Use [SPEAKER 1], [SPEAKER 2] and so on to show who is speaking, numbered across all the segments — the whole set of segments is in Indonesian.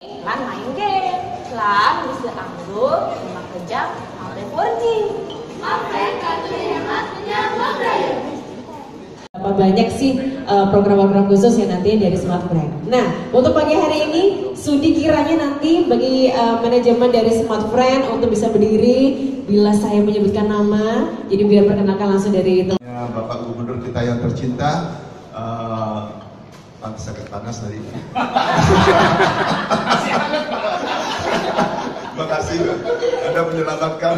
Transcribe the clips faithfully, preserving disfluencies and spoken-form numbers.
[SPEAKER 1] Lan main game, lan bisa ambil memakai jam sampai empat G.
[SPEAKER 2] Smartfren kartu hemat menyambung daya.
[SPEAKER 3] Berapa banyak sih program-program uh, khusus yang nantinya dari Smartfren. Nah, untuk pagi hari ini, Sudi kiranya nanti bagi uh, manajemen dari Smartfren untuk bisa berdiri bila saya menyebutkan nama, jadi biar perkenalkan langsung dari itu.
[SPEAKER 4] Ya, Bapak Gubernur kita yang tercinta, uh, pantas agak panas tadi. Terima kasih, Anda menyelamatkan.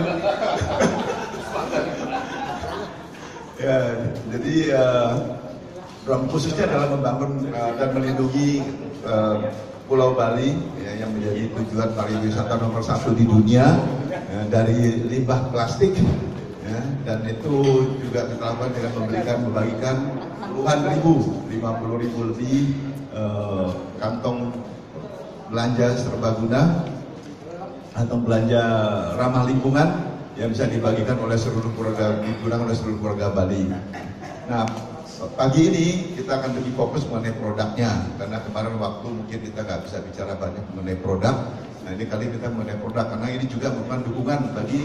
[SPEAKER 4] Ya, jadi uh, program khususnya adalah membangun uh, dan melindungi uh, Pulau Bali ya, yang menjadi tujuan pariwisata nomor satu di dunia ya, dari limbah plastik ya, dan itu juga kita lakukan dengan memberikan membagikan puluhan ribu, lima puluh ribu lebih uh, kantong belanja serbaguna atau belanja ramah lingkungan yang bisa dibagikan oleh seluruh keluarga, digunakan oleh seluruh keluarga Bali. Nah, pagi ini kita akan lebih fokus mengenai produknya, karena kemarin waktu mungkin kita nggak bisa bicara banyak mengenai produk. Nah, ini kali kita mengenai produk, karena ini juga merupakan dukungan bagi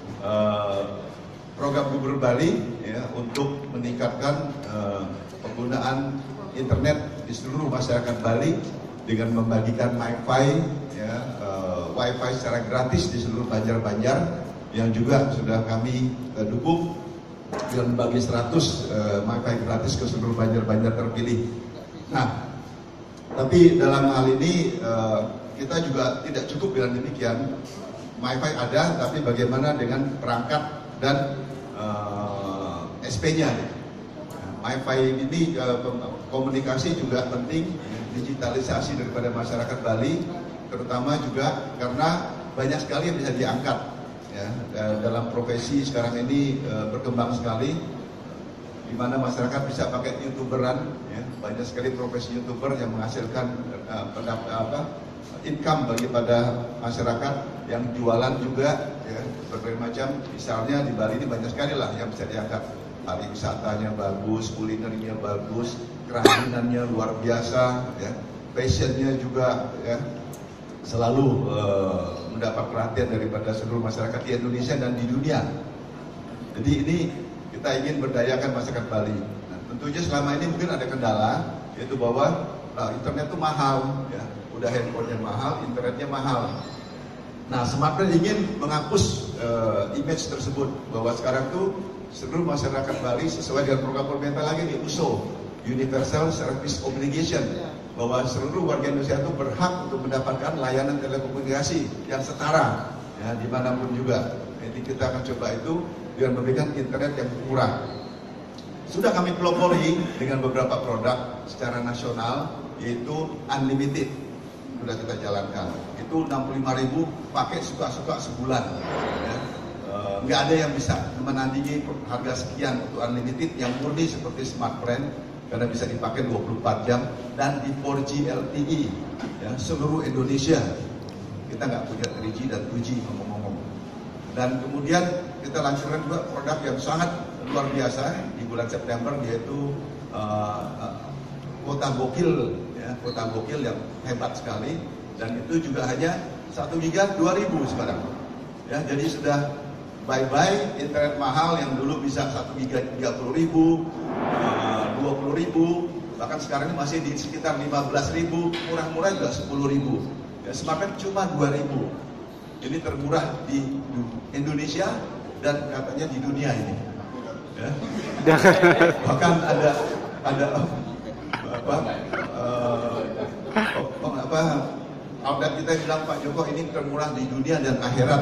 [SPEAKER 4] uh, program Gubernur Bali ya, untuk meningkatkan uh, penggunaan internet di seluruh masyarakat Bali dengan membagikan MiFi, ya, uh, WiFi secara gratis di seluruh banjar-banjar, yang juga sudah kami uh, dukung dengan bagi seratus uh, MiFi gratis ke seluruh banjar-banjar terpilih. Nah, tapi dalam hal ini uh, kita juga tidak cukup dengan demikian. MiFi ada, tapi bagaimana dengan perangkat dan uh, S P-nya? Nah, MiFi ini uh, komunikasi juga penting, digitalisasi daripada masyarakat Bali, terutama juga karena banyak sekali yang bisa diangkat. Ya, dalam profesi sekarang ini e, berkembang sekali, di mana masyarakat bisa pakai youtuberan, ya, banyak sekali profesi youtuber yang menghasilkan e, pendapat apa income bagi pada masyarakat yang jualan juga, ya, berbagai macam. Misalnya di Bali ini banyak sekali lah yang bisa diangkat, pariwisatanya bagus, kulinernya bagus, kerajinannya luar biasa, ya, fashionnya juga, ya, selalu uh, mendapat perhatian daripada seluruh masyarakat di Indonesia dan di dunia. Jadi ini kita ingin berdayakan masyarakat Bali. Nah, tentunya selama ini mungkin ada kendala, yaitu bahwa uh, internet itu mahal, ya, udah handphonenya mahal, internetnya mahal. Nah, Smartfren ingin menghapus uh, image tersebut, bahwa sekarang tuh seluruh masyarakat Bali sesuai dengan program pemerintah lagi di U S O, Universal Service Obligation, bahwa seluruh warga Indonesia itu berhak untuk mendapatkan layanan telekomunikasi yang setara, ya, dimanapun juga. Jadi kita akan coba itu dengan memberikan internet yang murah. Sudah kami pelopori dengan beberapa produk secara nasional, yaitu unlimited, sudah kita jalankan. Itu enam puluh lima ribu pakai suka-suka sebulan. Ya. E, nggak ada yang bisa menandingi harga sekian untuk unlimited yang murni seperti Smartfren, karena bisa dipakai dua puluh empat jam dan di empat G L T E, ya, seluruh Indonesia. Kita nggak punya tiga G dan dua G ngomong-ngomong. Dan kemudian kita launchkan juga produk yang sangat luar biasa di bulan September, yaitu uh, uh, kuota gokil, ya, kuota gokil yang hebat sekali, dan itu juga hanya satu giga dua ribu sekarang. Ya, jadi sudah bye-bye internet mahal yang dulu bisa satu giga tiga puluh ribu, dua puluh ribu, bahkan sekarang ini masih di sekitar lima belas ribu, murah-murah juga sepuluh ribu. Ya, Smartfren cuma dua ribu. Ini termurah di Indonesia dan katanya di dunia ini. Ya. Bahkan ada ada apa uh, apa outlet kita bilang, Pak Joko, ini termurah di dunia dan akhirat.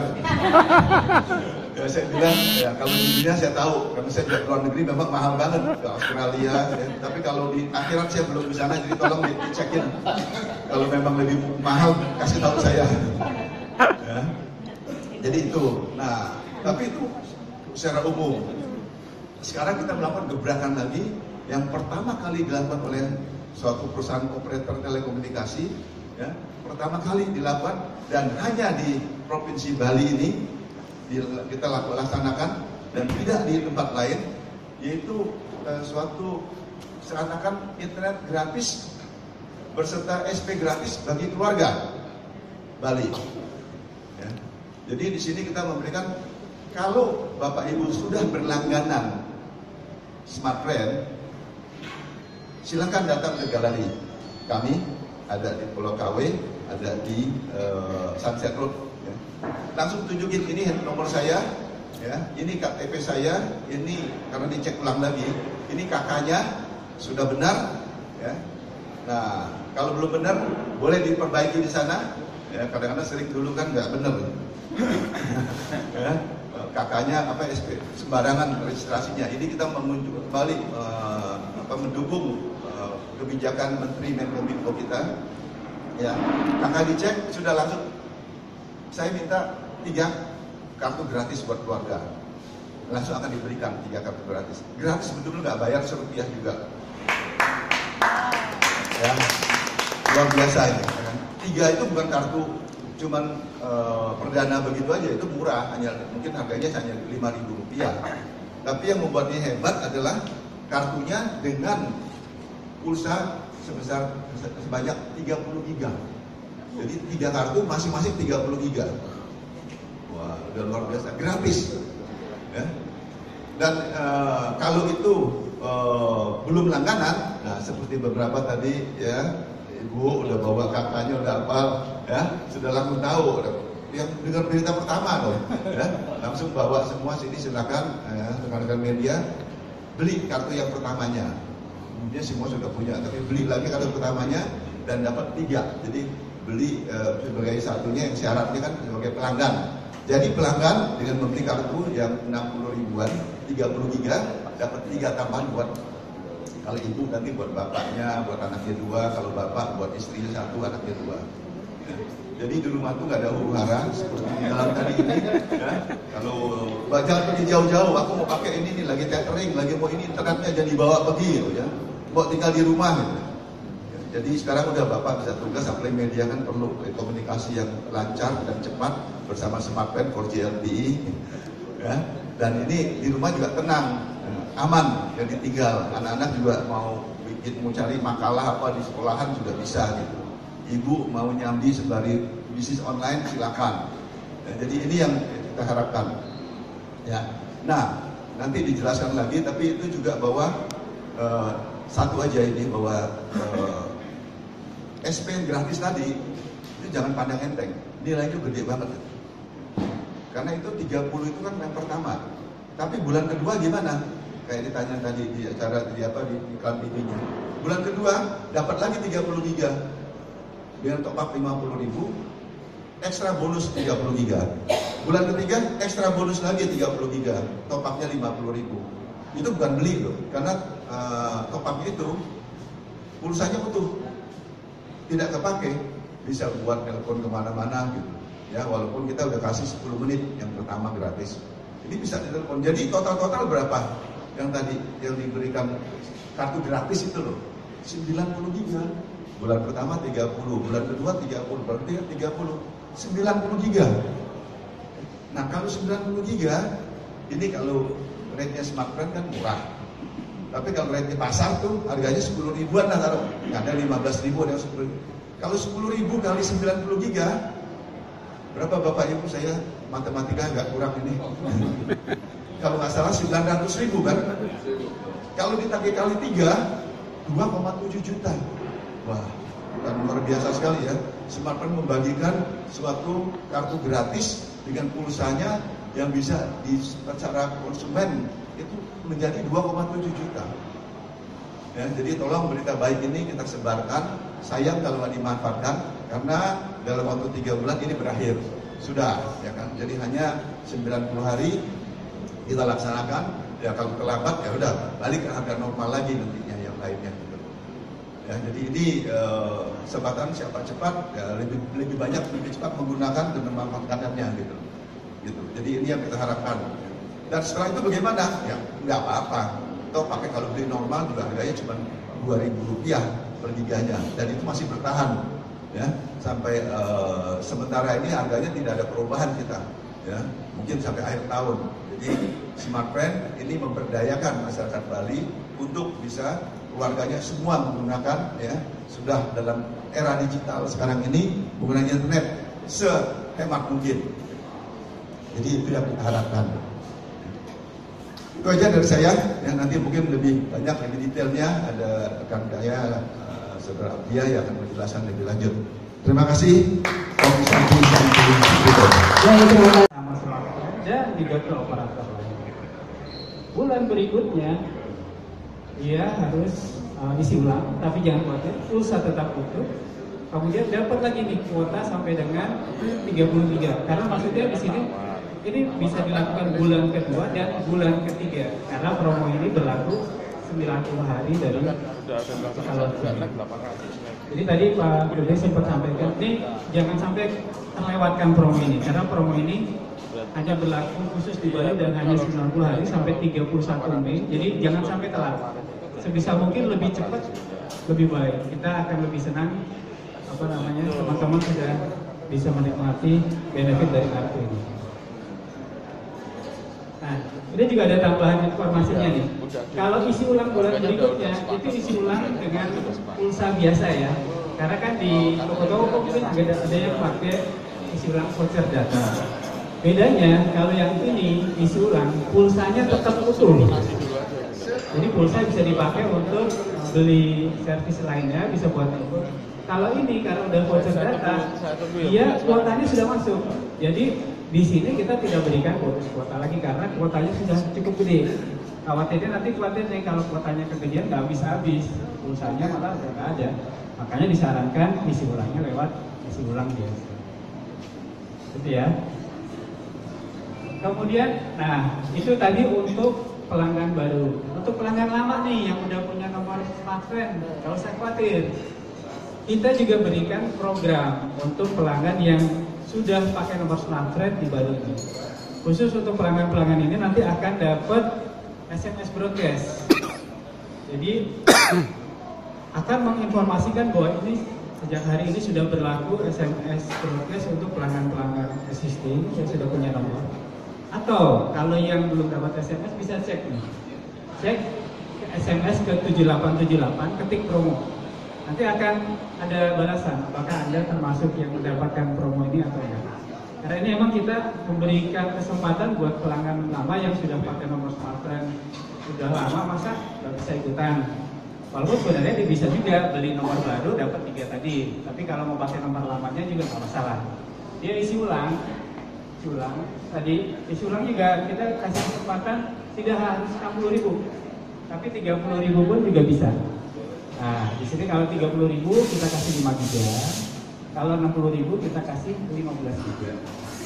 [SPEAKER 4] Ya, saya bilang, ya, kalau di dunia saya tahu, karena saya di luar negeri memang mahal banget, ke Australia, ya. Tapi kalau di akhirat saya belum di sana, jadi tolong dicekin. Kalau memang lebih mahal, kasih tahu saya. Ya. Jadi itu. Nah, tapi itu secara umum. Sekarang kita melakukan gebrakan lagi, yang pertama kali dilakukan oleh suatu perusahaan operator telekomunikasi, ya, pertama kali dilakukan dan hanya di Provinsi Bali ini kita laksanakan dan tidak di tempat lain, yaitu eh, suatu seakan-akan internet gratis berserta S P gratis bagi keluarga. Bali. Ya. Jadi di sini kita memberikan, kalau Bapak Ibu sudah berlangganan Smartfren, silakan datang ke galeri kami, ada di Pulau K W, ada di uh, Sunset Road. Ya. Langsung tunjukin, ini nomor saya, ya, ini K T P saya, ini karena dicek ulang lagi, ini kakaknya sudah benar. Ya. Nah, kalau belum benar boleh diperbaiki di sana. Ya, kadang-kadang sering dulu kan nggak benar. Ya. Kakaknya apa S P sembarangan registrasinya. Ini kita mengunjung kembali uh, apa mendukung uh, kebijakan Menteri Menkominfo kita. Ya, kakak dicek sudah langsung. Saya minta tiga kartu gratis buat keluarga. Langsung akan diberikan tiga kartu gratis. Gratis betul nggak bayar serupiah juga. Ya, luar biasa ini. Kan? Tiga itu bukan kartu cuman uh, perdana begitu aja, itu murah, hanya mungkin harganya hanya lima ribu rupiah. Tapi yang membuatnya hebat adalah kartunya dengan pulsa sebesar sebanyak tiga puluh giga. Jadi tiga kartu masing-masing tiga puluh giga. Wah, udah luar biasa, gratis. Ya. Dan uh, kalau itu uh, belum langganan, nah seperti beberapa tadi ya, Ibu udah bawa kakaknya udah hafal, ya sudah langsung tahu. Yang dengar berita pertama loh, ya langsung bawa semua sini, silakan ya, rekan-rekan media beli kartu yang pertamanya. Kemudian semua sudah punya, tapi beli lagi kartu pertamanya dan dapat tiga. Jadi beli eh, sebagai satunya yang syaratnya kan sebagai pelanggan. Jadi pelanggan dengan membeli kartu yang enam puluh ribuan, tiga puluh giga, dapat tiga tambahan buat. Kalau ibu nanti buat bapaknya, buat anaknya dua. Kalau bapak buat istrinya satu, anaknya dua. Ya. Jadi di rumah tuh nggak ada huru hara seperti di dalam tadi ini. Ya. Kalau jangan pergi jauh-jauh, aku mau pakai ini nih, lagi tethering, lagi mau ini internetnya jadi bawa pergi, gitu, ya. Mau tinggal di rumah. Gitu. Ya. Jadi sekarang udah bapak bisa tugas, apalagi media kan perlu komunikasi yang lancar dan cepat bersama Smartfren empat G L T E. Ya. Dan ini di rumah juga tenang. Aman, jadi tinggal anak-anak juga mau bikin mau cari makalah apa di sekolahan juga bisa gitu. Ibu mau nyambi sembari bisnis online silakan. Ya, jadi ini yang kita harapkan. Ya, nah nanti dijelaskan lagi, tapi itu juga bahwa uh, satu aja ini bahwa uh, S P gratis tadi itu jangan pandang enteng, nilainya gede banget. Karena itu tiga puluh itu kan yang pertama, tapi bulan kedua gimana? Kayak ditanya tadi di acara di apa di iklan T V-nya. Bulan kedua dapat lagi tiga puluh giga. Dengan top up lima puluh ribu, ekstra bonus tiga puluh giga. Bulan ketiga ekstra bonus lagi tiga puluh giga, top up-nya lima puluh ribu. Itu bukan beli loh, karena uh, top up itu pulsanya utuh. Tidak kepake, bisa buat telepon kemana-mana gitu. Ya, walaupun kita udah kasih sepuluh menit yang pertama gratis. Ini bisa ditelepon. Jadi total-total berapa? Yang tadi yang diberikan kartu gratis itu loh sembilan puluh giga. Bulan pertama tiga puluh, bulan kedua tiga puluh, bulan ketiga tiga puluh, sembilan puluh giga. Nah kalau sembilan puluh giga ini kalau rate-nya Smartfren kan murah, tapi kalau rate di pasar tuh harganya sepuluh ribuan lah, taruh ada lima belas ribu, ada sepuluh ribu. Kalau sepuluh ribu kali sembilan puluh giga berapa Bapak Ibu? Saya matematika agak kurang ini. Kalau nggak salah sembilan ratus ribu kan? Kalau ditagih kali tiga, dua koma tujuh juta. Wah, kan luar biasa sekali ya. Smartfren membagikan suatu kartu gratis dengan pulsanya yang bisa di secara konsumen itu menjadi dua koma tujuh juta. Ya, jadi tolong berita baik ini kita sebarkan. Sayang kalau nggak dimanfaatkan karena dalam waktu tiga bulan ini berakhir. Sudah, ya kan? Jadi hanya sembilan puluh hari kita laksanakan, ya kalau terlambat ya udah balik ke harga normal lagi nantinya yang lainnya. Gitu. Ya, jadi ini eh, kesempatan siapa cepat ya, lebih lebih banyak lebih cepat menggunakan dan memanfaatkannya gitu. Gitu. Jadi ini yang kita harapkan. Dan setelah itu bagaimana? Ya nggak apa-apa. Atau pakai kalau beli normal juga harganya cuma dua ribu rupiah per giganya dan itu masih bertahan. Ya sampai uh, sementara ini harganya tidak ada perubahan kita, ya mungkin sampai akhir tahun. Jadi Smartfren ini memberdayakan masyarakat Bali untuk bisa keluarganya semua menggunakan, ya sudah dalam era digital sekarang ini menggunakan internet sehemat mungkin. Jadi itu yang kita harapkan. Itu aja dari saya. Ya, nanti mungkin lebih banyak, lebih detailnya ada rekan saya, uh, saudara Abdia yang akan menjelaskan lebih lanjut. Terima kasih.
[SPEAKER 5] Sama-sama dan juga ke operator lain. Bulan berikutnya dia harus uh, isi ulang, tapi jangan khawatir, pulsa tetap utuh. Kemudian dapat lagi nih kuota sampai dengan tiga puluh tiga. Karena maksudnya di sini ini bisa dilakukan bulan kedua dan bulan ketiga. Karena promo ini berlaku sembilan puluh hari dari kalau jadi tadi Pak Dede sempat sampaikan, ini jangan sampai terlewatkan promo ini. Karena promo ini hanya berlaku khusus di Bali dan hanya sembilan puluh hari sampai tiga puluh satu Mei. Jadi jangan sampai telat. Sebisa mungkin lebih cepat, lebih baik. Kita akan lebih senang, apa namanya, teman-teman sudah bisa menikmati benefit dari kartu ini. Nah, ini juga ada tambahan informasinya nih. Kalau isi ulang bulan berikutnya, itu isi ulang dengan pulsa biasa ya. Karena kan di toko-toko mungkin ada ada yang pakai isi ulang voucher data. Bedanya kalau yang ini isi ulang, pulsanya tetap utuh. Jadi pulsa bisa dipakai untuk beli servis lainnya, bisa buat itu. Kalau ini karena udah voucher data, dia kuotanya sudah masuk. Jadi di sini kita tidak berikan bonus kuota lagi karena kuotanya sudah cukup gede. Khawatirnya nanti khawatir nih kalau kuotanya kegedean nggak bisa habis, pulsanya malah udah nggak ada. Makanya disarankan isi ulangnya lewat isi ulang biasa. Gitu ya. Kemudian, nah itu tadi untuk pelanggan baru. Untuk pelanggan lama nih yang udah punya nomor smartphone, nggak usah khawatir. Kita juga berikan program untuk pelanggan yang sudah pakai nomor smartphone di Bali ini. Khusus untuk pelanggan-pelanggan ini nanti akan dapat S M S broadcast. Jadi akan menginformasikan bahwa ini sejak hari ini sudah berlaku S M S broadcast untuk pelanggan-pelanggan existing yang sudah punya nomor. Atau kalau yang belum dapat S M S bisa cek nih. Cek S M S ke tujuh delapan tujuh delapan, ketik promo. Nanti akan ada balasan apakah Anda termasuk yang mendapatkan promo ini atau enggak. Karena ini memang kita memberikan kesempatan buat pelanggan lama yang sudah pakai nomor smartphone sudah lama, masa nggak bisa ikutan. Walaupun sebenarnya dia bisa juga beli nomor baru dapat tiga tadi, tapi kalau mau pakai nomor lamanya juga nggak masalah. Dia isi ulang, isi ulang tadi, isi ulang juga kita kasih kesempatan tidak harus enam puluh ribu, tapi tiga puluh ribu pun juga bisa. Nah, di sini kalau tiga puluh ribu kita kasih lima giga, kalau enam puluh ribu kita kasih lima belas giga.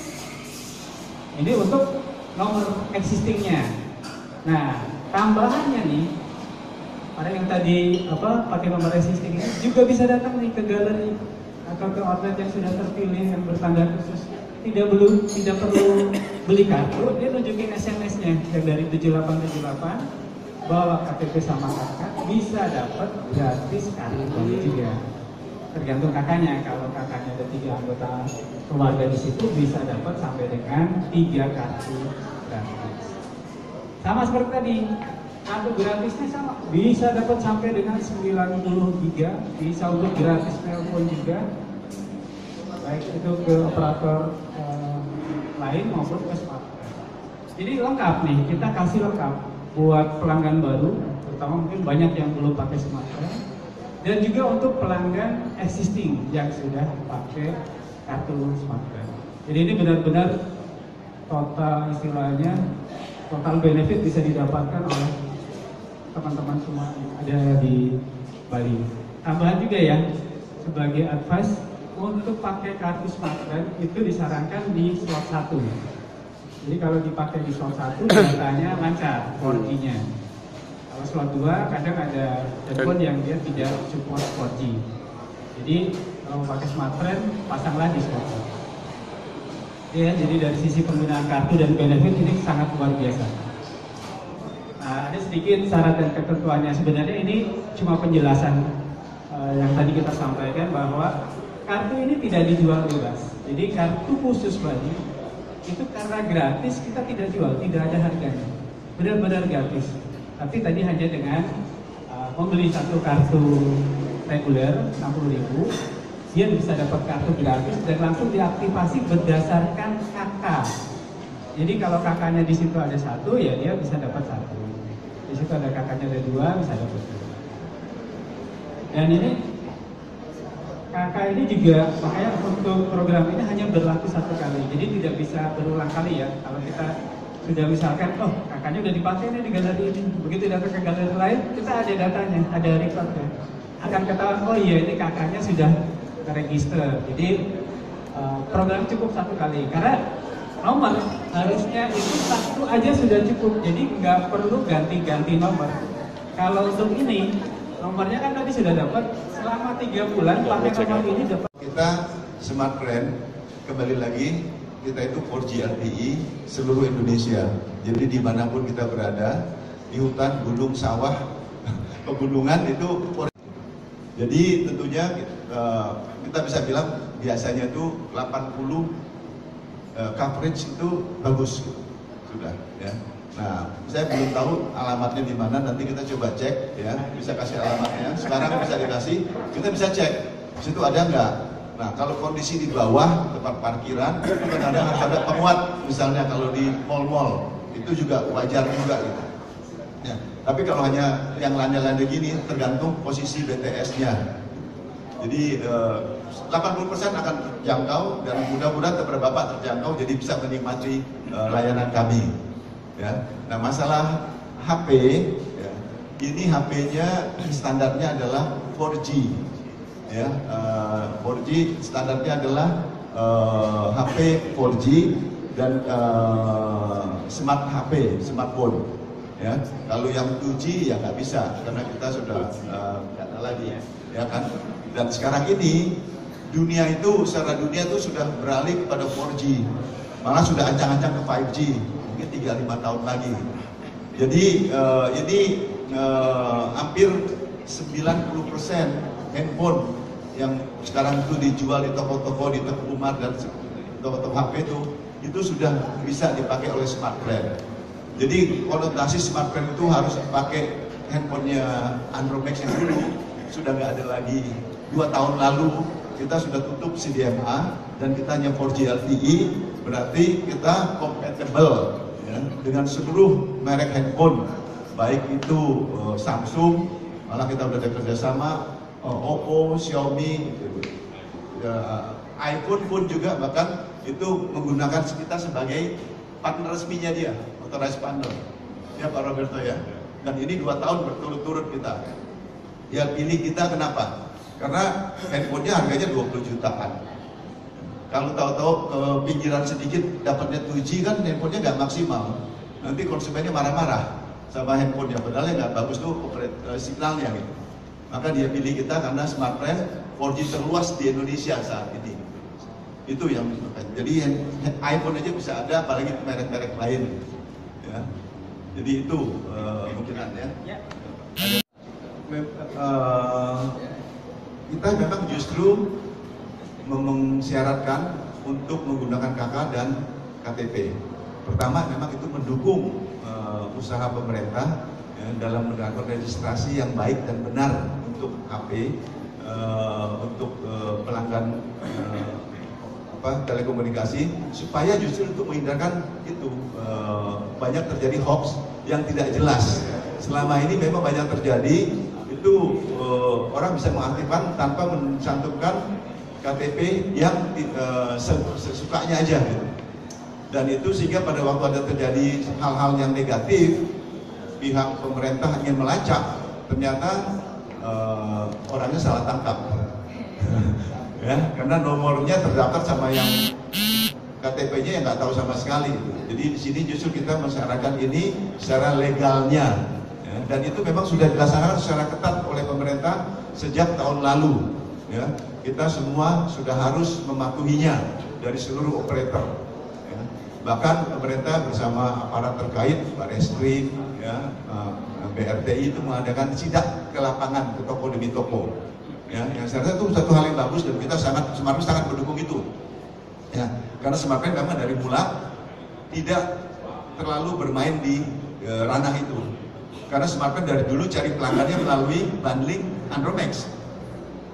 [SPEAKER 5] Ini untuk nomor existingnya. Nah, tambahannya nih, pada yang tadi apa pakai nomor existing ini juga bisa datang nih ke galeri atau ke outlet yang sudah terpilih yang berstandar khusus. Tidak perlu tidak perlu beli kartu, dia nunjukin S M S-nya yang dari tujuh delapan tujuh delapan. Bawa K T P sama kakak bisa dapat gratis kartu Bali juga. Tergantung kakaknya, kalau kakaknya ada tiga anggota keluarga di situ bisa dapat sampai dengan tiga kartu gratis. Sama seperti tadi, kartu gratisnya sama, bisa dapat sampai dengan sembilan puluh giga, bisa untuk gratis telepon juga, baik itu ke operator eh, lain maupun ke smartphone. Jadi lengkap nih, kita kasih lengkap buat pelanggan baru, terutama mungkin banyak yang belum pakai smartphone, dan juga untuk pelanggan existing yang sudah pakai kartu smartphone. Jadi ini benar-benar total istilahnya, total benefit bisa didapatkan oleh teman-teman semua yang ada di Bali. Tambahan juga ya, sebagai advice untuk pakai kartu smartphone itu disarankan di slot satu. Jadi kalau dipakai di slot satu datanya lancar empat G-nya. Kalau slot dua kadang ada telepon yang dia tidak support empat G. Jadi kalau pakai smartphone pasanglah di slot satu. Ya, jadi dari sisi penggunaan kartu dan benefit ini sangat luar biasa. Nah, ada sedikit syarat dan ketentuannya. Sebenarnya ini cuma penjelasan uh, yang tadi kita sampaikan bahwa kartu ini tidak dijual bebas. Jadi kartu khusus Bali itu karena gratis kita tidak jual, tidak ada harganya, benar-benar gratis. Tapi tadi hanya dengan uh, membeli satu kartu reguler enam puluh ribu, dia bisa dapat kartu gratis dan langsung diaktifasi berdasarkan kakak. Jadi kalau kakaknya di situ ada satu, ya dia bisa dapat satu. Di situ ada kakaknya ada dua, bisa dapat dua. Dan ini kakak ini juga, makanya untuk program ini hanya berlaku satu kali, jadi tidak bisa berulang kali ya. Kalau kita sudah misalkan, oh kakaknya udah dipakai nih di galeri ini, begitu datang ke galeri lain, kita ada datanya, ada recordnya, akan ketahuan, oh iya ini kakaknya sudah terregister. Jadi uh, program cukup satu kali, karena nomor harusnya itu satu aja sudah cukup, jadi nggak perlu ganti-ganti nomor. Kalau untuk ini, nomornya kan tadi sudah dapat selama tiga bulan pakai nomor ini dapat.
[SPEAKER 4] Kita Smart Friend kembali lagi, kita itu empat G L T E seluruh Indonesia. Jadi dimanapun kita berada, di hutan, gunung, sawah, pegunungan itu. Jadi tentunya kita bisa bilang biasanya itu delapan puluh coverage itu bagus sudah ya. Nah, saya belum tahu alamatnya di mana, nanti kita coba cek ya, bisa kasih alamatnya. Sekarang bisa dikasih, kita bisa cek di situ ada nggak. Nah, kalau kondisi di bawah tempat parkiran, kadang-kadang ada penguat, misalnya kalau di mall-mall itu juga wajar juga gitu. Ya, tapi kalau hanya yang landai-landai gini, tergantung posisi B T S-nya. Jadi eh, delapan puluh persen akan terjangkau dan mudah-mudahan beberapa bapak terjangkau, jadi bisa menikmati eh, layanan kami. Ya, nah masalah H P, ya, ini H P-nya standarnya adalah empat G. Ya, uh, empat G standarnya adalah uh, H P empat G dan uh, smart H P, smartphone. Ya, kalau yang dua G ya nggak bisa karena kita sudah nggak uh, ada lagi, ya kan. Dan sekarang ini dunia itu secara dunia itu sudah beralih kepada empat G, malah sudah ancang-ancang ke lima G, mungkin tiga sampai lima tahun lagi. Jadi uh, ini uh, hampir sembilan puluh persen handphone yang sekarang itu dijual di toko-toko, di Teguh Umar dan toko-toko H P itu itu sudah bisa dipakai oleh Smart Friend. Jadi konotasi Smart Friend itu harus pakai handphonenya Andromax yang dulu sudah nggak ada lagi. Dua tahun lalu kita sudah tutup C D M A dan kita hanya empat G L T E, berarti kita compatible ya, dengan seluruh merek handphone, baik itu uh, Samsung, malah kita udah ada kerjasama uh, Oppo, Xiaomi, uh, iPhone pun juga bahkan itu menggunakan kita sebagai partner resminya dia, authorized partner ya Pak Roberto ya. Dan ini dua tahun berturut-turut kita. Dia pilih kita kenapa? Karena handphonenya harganya dua puluh jutaan. Kalau tahu-tahu ke pinggiran sedikit dapatnya dua G kan handphonenya nggak maksimal. Nanti konsumennya marah-marah sama handphonenya, padahal yang nggak bagus tuh uh, signalnya gitu. Maka dia pilih kita karena Smart Friend empat G terluas di Indonesia saat ini. Itu yang jadi iPhone aja bisa ada, apalagi merek-merek lain. Ya. Jadi itu uh, kemungkinannya. Ya. Uh, kita memang justru mensyaratkan untuk menggunakan K K dan K T P. Pertama, memang itu mendukung uh, usaha pemerintah ya, dalam melakukan registrasi yang baik dan benar untuk H P, uh, untuk uh, pelanggan uh, apa, telekomunikasi, supaya justru untuk menghindarkan itu uh, banyak terjadi hoax yang tidak jelas. Selama ini memang banyak terjadi. Itu uh, orang bisa mengaktifkan tanpa mencantumkan K T P yang uh, sesukanya aja gitu. Dan itu sehingga pada waktu ada terjadi hal-hal yang negatif, pihak pemerintah ingin melacak, ternyata uh, orangnya salah tangkap ya, karena nomornya terdaftar sama yang K T P-nya yang nggak tahu sama sekali. Jadi di sini justru kita mensyaratkan ini secara legalnya. Dan itu memang sudah dilaksanakan secara ketat oleh pemerintah sejak tahun lalu. Ya, kita semua sudah harus mematuhinya dari seluruh operator. Ya. Bahkan pemerintah bersama aparat terkait, Barreskrim, ya, B R T I itu mengadakan sidak ke lapangan, ke toko demi toko. Ya, yang saya rasa itu satu hal yang bagus dan kita sangat Smart Friend sangat mendukung itu. Ya, karena Smart Friend memang dari mula tidak terlalu bermain di e, ranah itu. Karena Smart Friend dari dulu cari pelanggannya melalui bundling Andromax.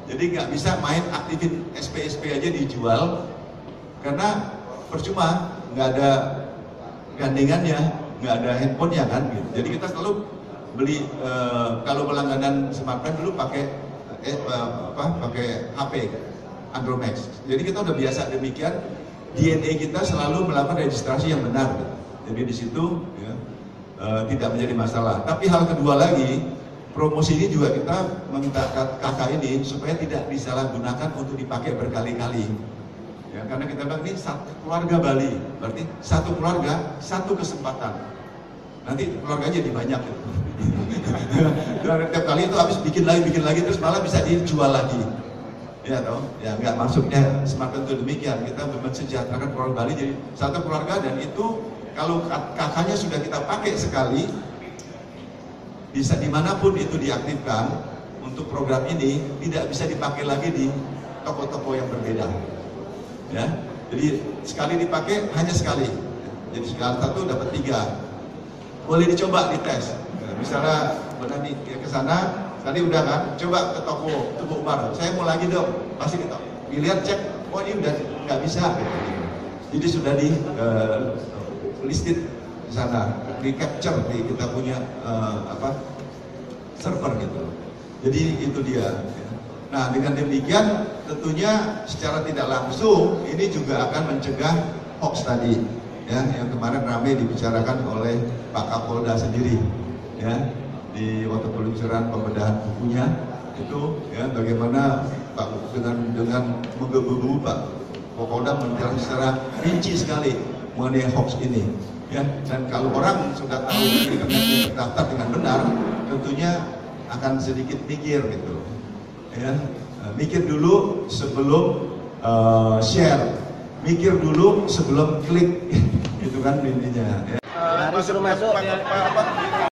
[SPEAKER 4] Jadi nggak bisa main aktifin S P S P aja dijual, karena percuma, nggak ada gandengannya, nggak ada handphonenya kan. Gitu. Jadi kita selalu beli uh, kalau pelangganan smartphone dulu pakai eh, apa? Pakai H P Andromax. Jadi kita udah biasa demikian. D N A kita selalu melakukan registrasi yang benar. Gitu. Jadi di situ ya, uh, tidak menjadi masalah. Tapi hal kedua lagi, promosi ini juga kita meminta kakak ini supaya tidak disalahgunakan untuk dipakai berkali-kali. Ya, karena kita bilang ini satu keluarga Bali, berarti satu keluarga, satu kesempatan. Nanti keluarganya jadi banyak. Dan tiap kali itu habis bikin lagi, bikin lagi, terus malah bisa dijual lagi. Ya toh, ya nggak masuknya smartphone itu demikian. Kita mensejahterakan keluarga Bali jadi satu keluarga, dan itu kalau kakaknya sudah kita pakai sekali, bisa dimanapun itu diaktifkan untuk program ini, tidak bisa dipakai lagi di toko-toko yang berbeda. Ya, jadi sekali dipakai hanya sekali. Jadi sekali satu dapat tiga. Boleh dicoba dites. Misalnya benar nih ke sana, tadi udah kan, coba ke toko Tugu Umar. Saya mau lagi dong, pasti kita dilihat cek, oh ini udah nggak bisa. Jadi sudah di uh, listed di sana, di capture di kita punya uh, apa server gitu. Jadi itu dia. Nah dengan demikian tentunya secara tidak langsung ini juga akan mencegah hoax tadi, ya yang kemarin ramai dibicarakan oleh Pak Kapolda sendiri, ya di waktu peluncuran pembedahan bukunya itu, ya bagaimana Pak dengan dengan menggebu-gebu Pak Kapolda menjelaskan secara rinci sekali mengenai hoax ini. Ya, dan kalau orang sudah tahu ini karena terdaftar dengan benar, tentunya akan sedikit mikir gitu, ya mikir dulu sebelum uh, share, mikir dulu sebelum klik, gitu kan intinya. Ya.
[SPEAKER 6] Harus suruh masuk.